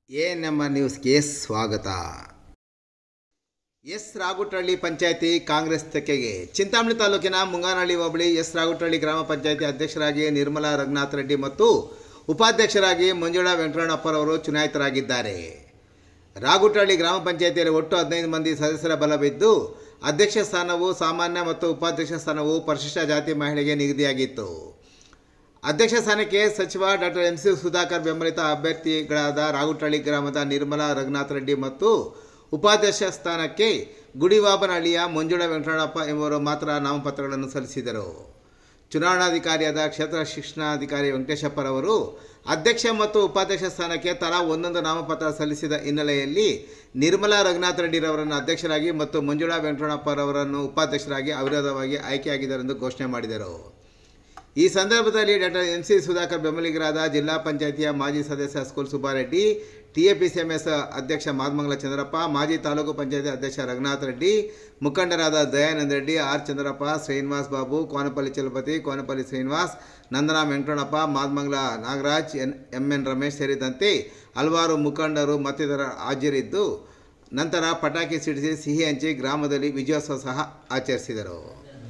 ನಮ್ಮ ನ್ಯೂಸ್ಗೆ ಸ್ವಾಗತ. ಎಸ್ ರಾಗುಟಹಳ್ಳಿ ಪಂಚಾಯಿತಿ ಕಾಂಗ್ರೆಸ್ ತೆಕ್ಕೆಗೆ. ಚಿಂತಾಮಣಿ ತಾಲೂಕಿನ ಮುಂಗಾನಹಳ್ಳಿ ಹೋಬಳಿ ಎಸ್ ರಾಗುಟಹಳ್ಳಿ ಗ್ರಾಮ ಪಂಚಾಯಿತಿ ಅಧ್ಯಕ್ಷರಾಗಿ ನಿರ್ಮಲಾ ರಂಗನಾಥ್ ರೆಡ್ಡಿ ಮತ್ತು ಉಪಾಧ್ಯಕ್ಷರಾಗಿ ಮಂಜುಳಾ ವೆಂಕಟರಮಣಪ್ಪರವರು ಚುನಾಯಿತರಾಗಿದ್ದಾರೆ. ರಾಗುಟಹಳ್ಳಿ ಗ್ರಾಮ ಪಂಚಾಯಿತಿಯಲ್ಲಿ ಒಟ್ಟು 15 ಮಂದಿ ಸದಸ್ಯರ ಬಲವಿದ್ದು, ಅಧ್ಯಕ್ಷ ಸ್ಥಾನವು ಸಾಮಾನ್ಯ ಮತ್ತು ಉಪಾಧ್ಯಕ್ಷ ಸ್ಥಾನವು ಪರಿಶಿಷ್ಟ ಜಾತಿ ಮಹಿಳೆಗೆ ನಿಗದಿಯಾಗಿತ್ತು. ಅಧ್ಯಕ್ಷ ಸ್ಥಾನಕ್ಕೆ ಸಚಿವ ಡಾಕ್ಟರ್ MC ಸುಧಾಕರ್ ಬೆಂಬಲಿತ ಅಭ್ಯರ್ಥಿಗಳಾದ ರಾಗುಟಹಳ್ಳಿ ಗ್ರಾಮದ ನಿರ್ಮಲಾ ರಂಗನಾಥ್ ರೆಡ್ಡಿ ಮತ್ತು ಉಪಾಧ್ಯಕ್ಷ ಸ್ಥಾನಕ್ಕೆ ಗುಡಿವಾಬನಹಳ್ಳಿಯ ಮಂಜುಳಾ ವೆಂಕಟರಮಣಪ್ಪ ಎಂಬುವರು ಮಾತ್ರ ನಾಮಪತ್ರಗಳನ್ನು ಸಲ್ಲಿಸಿದರು. ಚುನಾವಣಾಧಿಕಾರಿಯಾದ ಕ್ಷೇತ್ರ ಶಿಕ್ಷಣಾಧಿಕಾರಿ ವೆಂಕಟೇಶಪ್ಪರವರು ಅಧ್ಯಕ್ಷ ಮತ್ತು ಉಪಾಧ್ಯಕ್ಷ ಸ್ಥಾನಕ್ಕೆ ತಲಾ ಒಂದೊಂದು ನಾಮಪತ್ರ ಸಲ್ಲಿಸಿದ ಹಿನ್ನೆಲೆಯಲ್ಲಿ ನಿರ್ಮಲಾ ರಂಗನಾಥ್ ರೆಡ್ಡಿರವರನ್ನು ಅಧ್ಯಕ್ಷರಾಗಿ ಮತ್ತು ಮಂಜುಳಾ ವೆಂಕಟರಮಣಪ್ಪರವರನ್ನು ಉಪಾಧ್ಯಕ್ಷರಾಗಿ ಅವಿರೋಧವಾಗಿ ಆಯ್ಕೆಯಾಗಿದ್ದಾರೆಂದು ಘೋಷಣೆ ಮಾಡಿದರು. ಈ ಸಂದರ್ಭದಲ್ಲಿ ಡಾಕ್ಟರ್ MC ಸುಧಾಕರ್ ಬೆಂಬಲಿಗರಾದ ಜಿಲ್ಲಾ ಪಂಚಾಯಿತಿಯ ಮಾಜಿ ಸದಸ್ಯ ಸ್ಕೂಲ್ ಸುಬ್ಬಾರೆಡ್ಡಿ, TAPCMS ಅಧ್ಯಕ್ಷ ಮಾದಮಂಗಲ ಚಂದ್ರಪ್ಪ, ಮಾಜಿ ತಾಲೂಕು ಪಂಚಾಯಿತಿ ಅಧ್ಯಕ್ಷ ರಂಗನಾಥ್ ರೆಡ್ಡಿ, ಮುಖಂಡರಾದ ದಯಾನಂದ ರೆಡ್ಡಿ, R ಚಂದ್ರಪ್ಪ, ಶ್ರೀನಿವಾಸ್ ಬಾಬು, ಕೋನಪಲ್ಲಿ ಚಲಪತಿ, ಕೋನಪಲ್ಲಿ ಶ್ರೀನಿವಾಸ್, ನಂದನಾ ವೆಂಕಟರಮಣಪ್ಪ, ಮಾದಮಂಗಲ ನಾಗರಾಜ್, MN ರಮೇಶ್ ಸೇರಿದಂತೆ ಹಲವಾರು ಮುಖಂಡರು ಮತ್ತಿತರ ಹಾಜರಿದ್ದು, ನಂತರ ಪಟಾಕಿ ಸಿಡಿಸಿ ಸಿಹಿ ಹಂಚಿ ಗ್ರಾಮದಲ್ಲಿ ವಿಜಯೋತ್ಸವ ಸಹ ಆಚರಿಸಿದರು.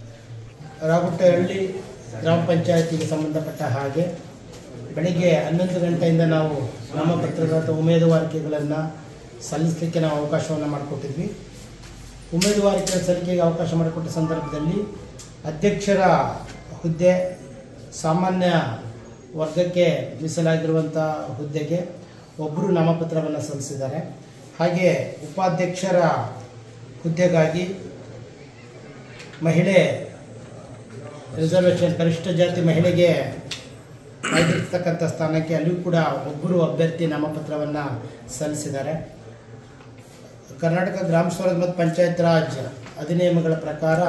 ರಾಗುಟಹಳ್ಳಿ ಗ್ರಾಮ ಪಂಚಾಯತಿಗೆ ಸಂಬಂಧಪಟ್ಟ ಹಾಗೆ ಬೆಳಿಗ್ಗೆ 11 ಗಂಟೆಯಿಂದ ನಾವು ನಾಮಪತ್ರದ ಉಮೇದುವಾರಿಕೆಗಳನ್ನು ಸಲ್ಲಿಸಲಿಕ್ಕೆ ನಾವು ಅವಕಾಶವನ್ನು ಮಾಡಿಕೊಟ್ಟಿದ್ವಿ. ಉಮೇದುವಾರಿಕೆ ಸಲ್ಲಿಕೆಗೆ ಅವಕಾಶ ಮಾಡಿಕೊಟ್ಟ ಸಂದರ್ಭದಲ್ಲಿ ಅಧ್ಯಕ್ಷರ ಹುದ್ದೆ ಸಾಮಾನ್ಯ ವರ್ಗಕ್ಕೆ ಮೀಸಲಾಗಿರುವಂಥ ಹುದ್ದೆಗೆ ಒಬ್ಬರು ನಾಮಪತ್ರವನ್ನು ಸಲ್ಲಿಸಿದ್ದಾರೆ. ಹಾಗೆ ಉಪಾಧ್ಯಕ್ಷರ ಹುದ್ದೆಗಾಗಿ ಮಹಿಳೆ ರಿಸರ್ವೇಷನ್ ಪರಿಶಿಷ್ಟ ಜಾತಿ ಮಹಿಳೆಗೆ ಆಗಿರ್ತಕ್ಕಂಥ ಸ್ಥಾನಕ್ಕೆ ಅಲ್ಲಿಯೂ ಕೂಡ ಒಬ್ಬರು ಅಭ್ಯರ್ಥಿ ನಾಮಪತ್ರವನ್ನು ಸಲ್ಲಿಸಿದ್ದಾರೆ. ಕರ್ನಾಟಕ ಗ್ರಾಮ ಸ್ವರಾಜ್ ಮತ್ತು ಪಂಚಾಯತ್ ರಾಜ್ ಅಧಿನಿಯಮಗಳ ಪ್ರಕಾರ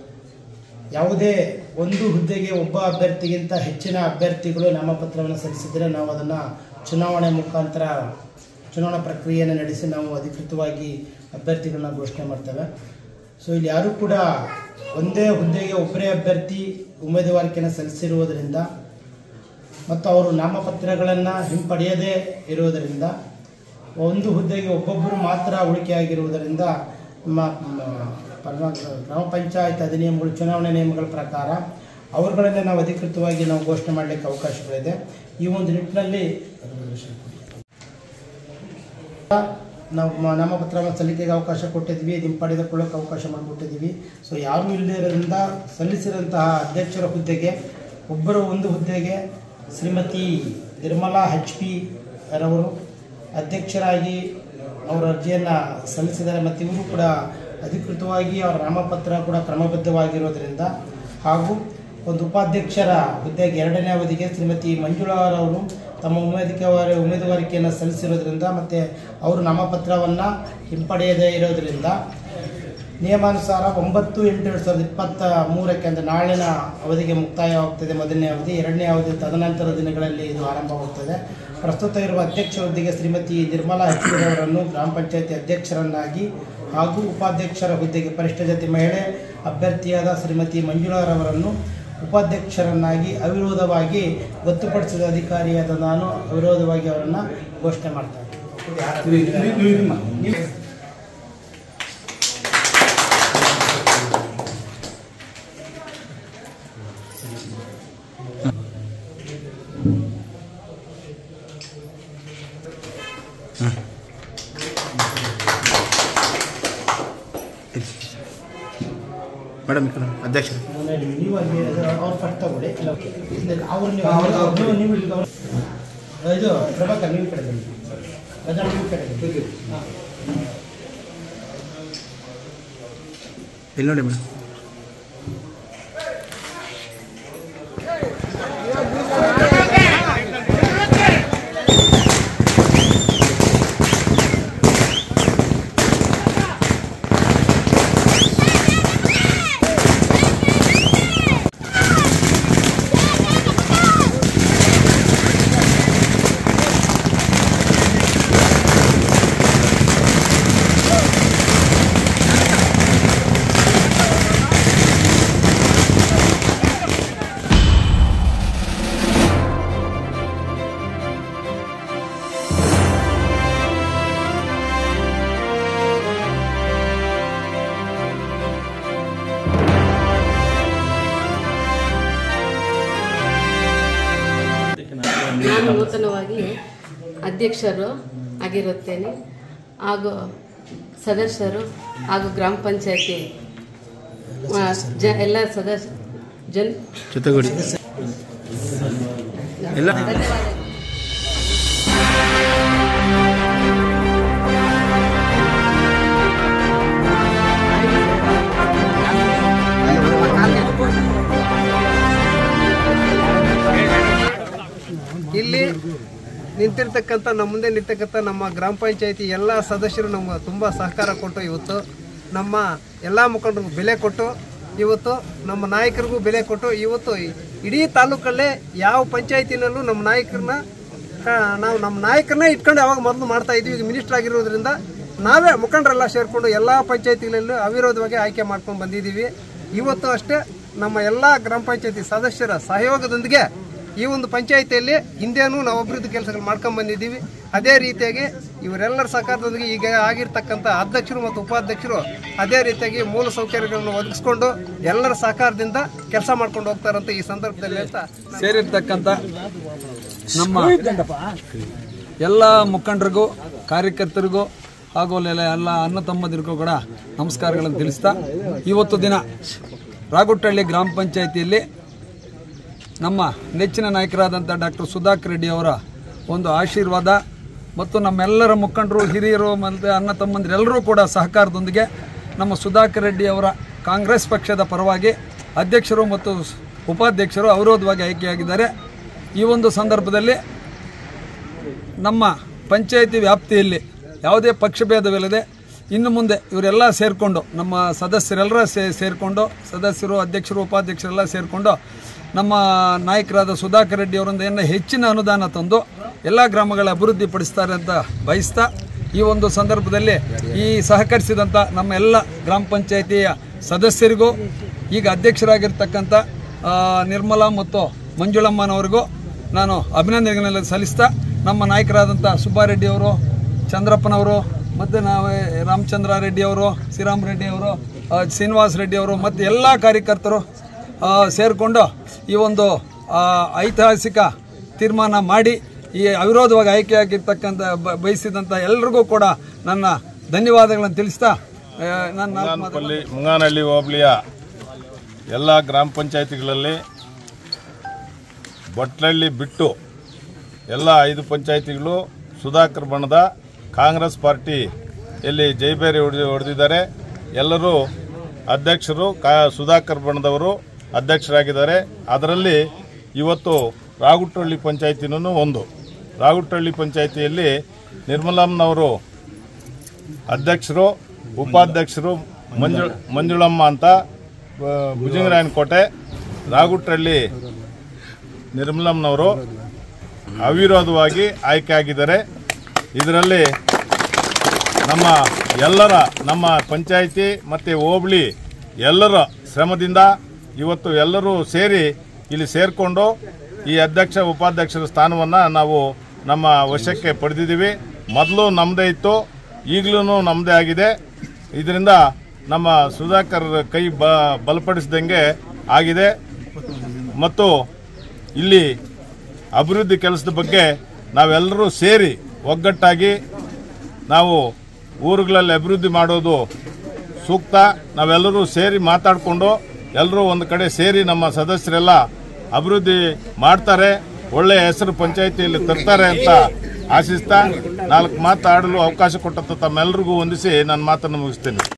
ಯಾವುದೇ ಒಂದು ಹುದ್ದೆಗೆ ಒಬ್ಬ ಅಭ್ಯರ್ಥಿಗಿಂತ ಹೆಚ್ಚಿನ ಅಭ್ಯರ್ಥಿಗಳು ನಾಮಪತ್ರವನ್ನು ಸಲ್ಲಿಸಿದರೆ ನಾವು ಅದನ್ನು ಚುನಾವಣೆ ಮುಖಾಂತರ ಚುನಾವಣಾ ಪ್ರಕ್ರಿಯೆಯನ್ನು ನಡೆಸಿ ನಾವು ಅಧಿಕೃತವಾಗಿ ಅಭ್ಯರ್ಥಿಗಳನ್ನ ಘೋಷಣೆ ಮಾಡ್ತೇವೆ. ಸೊ ಇಲ್ಲಿ ಯಾರೂ ಕೂಡ ಒಂದೇ ಹುದ್ದೆಗೆ ಒಬ್ಬರೇ ಅಭ್ಯರ್ಥಿ ಉಮೇದುವಾರಿಕೆಯನ್ನು ಸಲ್ಲಿಸಿರುವುದರಿಂದ ಮತ್ತು ಅವರು ನಾಮಪತ್ರಗಳನ್ನು ಹಿಂಪಡೆಯದೇ ಇರುವುದರಿಂದ ಒಂದು ಹುದ್ದೆಗೆ ಒಬ್ಬೊಬ್ಬರು ಮಾತ್ರ ಉಳಿಕೆಯಾಗಿರುವುದರಿಂದ ಗ್ರಾಮ ಪಂಚಾಯತ್ ಅಧಿನಿಯಮಗಳು ಚುನಾವಣೆ ನಿಯಮಗಳ ಪ್ರಕಾರ ಅವರುಗಳನ್ನೇ ನಾವು ಅಧಿಕೃತವಾಗಿ ನಾವು ಘೋಷಣೆ ಮಾಡಲಿಕ್ಕೆ ಅವಕಾಶಗಳಿದೆ. ಈ ಒಂದು ನಿಟ್ಟಿನಲ್ಲಿ ನಾವು ನಾಮಪತ್ರವನ್ನು ಸಲ್ಲಿಕೆಗೆ ಅವಕಾಶ ಕೊಟ್ಟಿದ್ವಿ, ಹಿಂಪಡೆದುಕೊಳ್ಳೋಕೆ ಅವಕಾಶ ಮಾಡಿಕೊಟ್ಟಿದ್ದೀವಿ. ಸೊ ಯಾರೂ ಇಲ್ಲದೇ ಇರೋದ್ರಿಂದ ಸಲ್ಲಿಸಿದಂತಹ ಅಧ್ಯಕ್ಷರ ಹುದ್ದೆಗೆ ಒಂದು ಹುದ್ದೆಗೆ ಶ್ರೀಮತಿ ನಿರ್ಮಲಾ HP ರವರು ಅಧ್ಯಕ್ಷರಾಗಿ ಅವರ ಅರ್ಜಿಯನ್ನು ಸಲ್ಲಿಸಿದ್ದಾರೆ. ಮತ್ತು ಇವರು ಕೂಡ ಅಧಿಕೃತವಾಗಿ ಅವರ ನಾಮಪತ್ರ ಕೂಡ ಕ್ರಮಬದ್ಧವಾಗಿರೋದರಿಂದ ಹಾಗೂ ಒಂದು ಉಪಾಧ್ಯಕ್ಷರ ಹುದ್ದೆಗೆ 2ನೇ ಅವಧಿಗೆ ಶ್ರೀಮತಿ ಮಂಜುಳಾರವರು ತಮ್ಮ ಉಮೇದುವಾರಿಕೆಯನ್ನು ಸಲ್ಲಿಸಿರೋದ್ರಿಂದ ಮತ್ತು ಅವರು ನಾಮಪತ್ರವನ್ನು ಹಿಂಪಡೆಯದೇ ಇರೋದರಿಂದ ನಿಯಮಾನುಸಾರ 9/8/2023 ಅಂದರೆ ನಾಳಿನ ಅವಧಿಗೆ ಮುಕ್ತಾಯವಾಗ್ತದೆ ಮೊದಲನೇ ಅವಧಿ. 2ನೇ ಅವಧಿ ತದನಂತರ ದಿನಗಳಲ್ಲಿ ಇದು ಆರಂಭವಾಗುತ್ತದೆ. ಪ್ರಸ್ತುತ ಇರುವ ಅಧ್ಯಕ್ಷ ಹುದ್ದೆಗೆ ಶ್ರೀಮತಿ ನಿರ್ಮಲಾ HP ರವರನ್ನು ಗ್ರಾಮ ಪಂಚಾಯತಿ ಅಧ್ಯಕ್ಷರನ್ನಾಗಿ ಹಾಗೂ ಉಪಾಧ್ಯಕ್ಷರ ಹುದ್ದೆಗೆ ಪರಿಶಿಷ್ಟ ಜಾತಿ ಮಹಿಳೆ ಅಭ್ಯರ್ಥಿಯಾದ ಶ್ರೀಮತಿ ಮಂಜುಳಾರವರನ್ನು ಉಪಾಧ್ಯಕ್ಷರನ್ನಾಗಿ ಅವಿರೋಧವಾಗಿ ಗೊತ್ತುಪಡಿಸಿದ ಅಧಿಕಾರಿಯಾದ ನಾನು ಅವಿರೋಧವಾಗಿ ಅವರನ್ನು ಘೋಷಣೆ ಮಾಡ್ತೇನೆ. ಮೇಡಮ್ ಅಧ್ಯಕ್ಷ ನೀವು ಅಲ್ಲಿ ಅವ್ರು ಪಟ್ಟು ತಗೊಳ್ಳಿ. ಅವರು ನೀವು ಇದು ಪ್ರಭಾಕರ್ ನೀವು ಕಡೆ ಬನ್ನಿ, ನೀವು ಕಡೆ ಇಲ್ಲಿ ನೋಡಿ ಮೇಡಮ್. ನಾನು ನೂತನವಾಗಿ ಅಧ್ಯಕ್ಷರು ಆಗಿರುತ್ತೇನೆ ಹಾಗೂ ಸದಸ್ಯರು ಹಾಗೂ ಗ್ರಾಮ ಪಂಚಾಯತಿ ಎಲ್ಲ ಸದಸ್ಯ ಜೊತೆಗೂಡಿ ಎಲ್ಲ ಇಲ್ಲಿ ನಿಂತಿರ್ತಕ್ಕಂಥ ನಮ್ಮ ಮುಂದೆ ನಿಂತಕ್ಕಂಥ ನಮ್ಮ ಗ್ರಾಮ ಪಂಚಾಯತಿ ಎಲ್ಲ ಸದಸ್ಯರು ನಮ್ಗೆ ತುಂಬ ಸಹಕಾರ ಕೊಟ್ಟು ಇವತ್ತು ನಮ್ಮ ಎಲ್ಲ ಮುಖಂಡರಿಗೂ ಬೆಲೆ ಕೊಟ್ಟು ಇವತ್ತು ನಮ್ಮ ನಾಯಕರಿಗೂ ಬೆಲೆ ಕೊಟ್ಟು ಇವತ್ತು ಇಡೀ ತಾಲೂಕಲ್ಲೇ ಯಾವ ಪಂಚಾಯತಿನಲ್ಲೂ ನಮ್ಮ ನಾಯಕರನ್ನ ಇಟ್ಕೊಂಡು ಯಾವಾಗ ಮೊದಲು ಮಾಡ್ತಾ ಇದ್ವಿ. ಈಗ ಮಿನಿಸ್ಟರ್ ಆಗಿರೋದ್ರಿಂದ ನಾವೇ ಮುಖಂಡರೆಲ್ಲ ಸೇರಿಕೊಂಡು ಎಲ್ಲ ಪಂಚಾಯತಿಗಳಲ್ಲೂ ಅವಿರೋಧವಾಗಿ ಆಯ್ಕೆ ಮಾಡ್ಕೊಂಡು ಬಂದಿದ್ದೀವಿ. ಇವತ್ತು ಅಷ್ಟೇ ನಮ್ಮ ಎಲ್ಲ ಗ್ರಾಮ ಪಂಚಾಯತಿ ಸದಸ್ಯರ ಸಹಯೋಗದೊಂದಿಗೆ ಈ ಒಂದು ಪಂಚಾಯಿತಿಯಲ್ಲಿ ಹಿಂದೆನೂ ನಾವು ಅಭಿವೃದ್ಧಿ ಕೆಲಸಗಳು ಮಾಡ್ಕೊಂಡು ಬಂದಿದ್ದೀವಿ. ಅದೇ ರೀತಿಯಾಗಿ ಇವರೆಲ್ಲರ ಸಹಕಾರದೊಂದಿಗೆ ಈಗ ಆಗಿರ್ತಕ್ಕಂಥ ಅಧ್ಯಕ್ಷರು ಮತ್ತು ಉಪಾಧ್ಯಕ್ಷರು ಅದೇ ರೀತಿಯಾಗಿ ಮೂಲ ಸೌಕರ್ಯಗಳನ್ನು ಒದಗಿಸ್ಕೊಂಡು ಎಲ್ಲರ ಸಹಕಾರದಿಂದ ಕೆಲಸ ಮಾಡ್ಕೊಂಡು ಹೋಗ್ತಾರಂತ ಈ ಸಂದರ್ಭದಲ್ಲಿ ಅಂತ ಸೇರಿರ್ತಕ್ಕಂಥ ನಮ್ಮ ಎಲ್ಲ ಮುಖಂಡರಿಗೂ ಕಾರ್ಯಕರ್ತರಿಗೂ ಹಾಗೂ ಎಲ್ಲ ಅಣ್ಣ ತಮ್ಮಂದಿರಿಗೂ ಕೂಡ ನಮಸ್ಕಾರಗಳನ್ನು ತಿಳಿಸ್ತಾ ಇವತ್ತು ದಿನ ರಾಗುಟ್ಟಹಳ್ಳಿ ಗ್ರಾಮ ಪಂಚಾಯಿತಿಯಲ್ಲಿ ನಮ್ಮ ನೆಚ್ಚಿನ ನಾಯಕರಾದಂಥ ಡಾಕ್ಟರ್ ಸುಧಾಕರ್ ರೆಡ್ಡಿ ಅವರ ಒಂದು ಆಶೀರ್ವಾದ ಮತ್ತು ನಮ್ಮೆಲ್ಲರ ಮುಖಂಡರು ಹಿರಿಯರು ಮತ್ತು ಅಣ್ಣ ತಮ್ಮಂದಿರೆಲ್ಲರೂ ಕೂಡ ಸಹಕಾರದೊಂದಿಗೆ ನಮ್ಮ ಸುಧಾಕರ್ ರೆಡ್ಡಿ ಅವರ ಕಾಂಗ್ರೆಸ್ ಪಕ್ಷದ ಪರವಾಗಿ ಅಧ್ಯಕ್ಷರು ಮತ್ತು ಉಪಾಧ್ಯಕ್ಷರು ಅವಿರೋಧವಾಗಿ ಆಯ್ಕೆಯಾಗಿದ್ದಾರೆ. ಈ ಒಂದು ಸಂದರ್ಭದಲ್ಲಿ ನಮ್ಮ ಪಂಚಾಯಿತಿ ವ್ಯಾಪ್ತಿಯಲ್ಲಿ ಯಾವುದೇ ಪಕ್ಷಭೇದವಿಲ್ಲದೆ ಇನ್ನು ಮುಂದೆ ಇವರೆಲ್ಲ ಸೇರಿಕೊಂಡು ನಮ್ಮ ಸದಸ್ಯರೆಲ್ಲರ ಸೇರಿಕೊಂಡು ಸದಸ್ಯರು ಅಧ್ಯಕ್ಷರು ಉಪಾಧ್ಯಕ್ಷರೆಲ್ಲ ಸೇರಿಕೊಂಡು ನಮ್ಮ ನಾಯಕರಾದ ಸುಧಾಕರ್ ರೆಡ್ಡಿ ಅವರಿಂದ ಹೆಚ್ಚಿನ ಅನುದಾನ ತಂದು ಎಲ್ಲ ಗ್ರಾಮಗಳ ಅಭಿವೃದ್ಧಿ ಪಡಿಸ್ತಾರೆ ಅಂತ ಬಯಸ್ತಾ ಈ ಒಂದು ಸಂದರ್ಭದಲ್ಲಿ ಈ ಸಹಕರಿಸಿದಂಥ ನಮ್ಮ ಎಲ್ಲ ಗ್ರಾಮ ಪಂಚಾಯಿತಿಯ ಸದಸ್ಯರಿಗೂ ಈಗ ಅಧ್ಯಕ್ಷರಾಗಿರ್ತಕ್ಕಂಥ ನಿರ್ಮಲಾ ಮತ್ತು ಮಂಜುಳಮ್ಮನವರಿಗೂ ನಾನು ಅಭಿನಂದನೆಗಳನ್ನು ಸಲ್ಲಿಸ್ತಾ ನಮ್ಮ ನಾಯಕರಾದಂಥ ಸುಬ್ಬಾರೆಡ್ಡಿ ಅವರು, ಚಂದ್ರಪ್ಪನವರು ಮತ್ತು ರಾಮಚಂದ್ರ ರೆಡ್ಡಿ ಅವರು, ಶ್ರೀರಾಮ್ ರೆಡ್ಡಿ ಅವರು, ಶ್ರೀನಿವಾಸ್ ರೆಡ್ಡಿ ಅವರು ಮತ್ತು ಎಲ್ಲ ಕಾರ್ಯಕರ್ತರು ಸೇರಿಕೊಂಡು ಈ ಒಂದು ಐತಿಹಾಸಿಕ ತೀರ್ಮಾನ ಮಾಡಿ ಈ ಅವಿರೋಧವಾಗಿ ಆಯ್ಕೆಯಾಗಿರ್ತಕ್ಕಂಥ ಬಯಸಿದಂಥ ಎಲ್ರಿಗೂ ಕೂಡ ನನ್ನ ಧನ್ಯವಾದಗಳನ್ನು ತಿಳಿಸ್ತಾ ಮುಂಗಾನಹಳ್ಳಿ ಹೋಬಳಿಯ ಎಲ್ಲ ಗ್ರಾಮ ಪಂಚಾಯಿತಿಗಳಲ್ಲಿ ಬಟ್ಲಹಳ್ಳಿ ಬಿಟ್ಟು ಎಲ್ಲ 5 ಪಂಚಾಯಿತಿಗಳು ಸುಧಾಕರ್ ಬಣದ ಕಾಂಗ್ರೆಸ್ ಪಾರ್ಟಿಯಲ್ಲಿ ಜೈಬೇರಿ ಹೊಡೆದಿದ್ದಾರೆ. ಎಲ್ಲರೂ ಅಧ್ಯಕ್ಷರು ಸುಧಾಕರ್ ಬಣದವರು ಅಧ್ಯಕ್ಷರಾಗಿದ್ದಾರೆ. ಅದರಲ್ಲಿ ಇವತ್ತು ರಾಗುಟ್ಟಹಳ್ಳಿ ಪಂಚಾಯಿತಿನೂ ಒಂದು. ರಾಗುಟ್ಟಹಳ್ಳಿ ಪಂಚಾಯಿತಿಯಲ್ಲಿ ನಿರ್ಮಲಮ್ಮನವರು ಅಧ್ಯಕ್ಷರು, ಉಪಾಧ್ಯಕ್ಷರು ಮಂಜುಳಮ್ಮ ಅಂತ ಭುಜಂಗರಾಯನಕೋಟೆ. ರಾಗುಟ್ಟಹಳ್ಳಿ ನಿರ್ಮಲಮ್ಮನವರು ಅವಿರೋಧವಾಗಿ ಆಯ್ಕೆಯಾಗಿದ್ದಾರೆ. ಇದರಲ್ಲಿ ನಮ್ಮ ಪಂಚಾಯಿತಿ ಮತ್ತು ಹೋಬಳಿ ಎಲ್ಲರ ಶ್ರಮದಿಂದ ಇವತ್ತು ಎಲ್ಲರೂ ಸೇರಿ ಇಲ್ಲಿ ಸೇರಿಕೊಂಡು ಈ ಅಧ್ಯಕ್ಷ ಉಪಾಧ್ಯಕ್ಷರ ಸ್ಥಾನವನ್ನು ನಾವು ನಮ್ಮ ವಶಕ್ಕೆ ಪಡೆದಿದ್ದೀವಿ. ಮೊದಲು ನಮ್ಮದೇ ಇತ್ತು, ಈಗಲೂ ನಮ್ಮದೇ ಆಗಿದೆ. ಇದರಿಂದ ನಮ್ಮ ಸುಧಾಕರ್ ಕೈ ಬಲಪಡಿಸಿದಂಗೆ ಆಗಿದೆ. ಮತ್ತು ಇಲ್ಲಿ ಅಭಿವೃದ್ಧಿ ಕೆಲಸದ ಬಗ್ಗೆ ನಾವೆಲ್ಲರೂ ಸೇರಿ ಒಗ್ಗಟ್ಟಾಗಿ ನಾವು ಊರುಗಳಲ್ಲಿ ಅಭಿವೃದ್ಧಿ ಮಾಡೋದು ಸೂಕ್ತ. ನಾವೆಲ್ಲರೂ ಸೇರಿ ಮಾತಾಡಿಕೊಂಡು ಎಲ್ಲರೂ ಒಂದು ಕಡೆ ಸೇರಿ ನಮ್ಮ ಸದಸ್ಯರೆಲ್ಲ ಅಭಿವೃದ್ಧಿ ಮಾಡ್ತಾರೆ, ಒಳ್ಳೆಯ ಹೆಸರು ಪಂಚಾಯಿತಿಯಲ್ಲಿ ತರ್ತಾರೆ ಅಂತ ಆಶಿಸ್ತಾ 4 ಮಾತಾಡಲು ಅವಕಾಶ ಕೊಟ್ಟಂತ ತಮ್ಮೆಲ್ಲರಿಗೂ ವಂದಿಸಿ ನನ್ನ ಮಾತನ್ನು ಮುಗಿಸ್ತೇನೆ.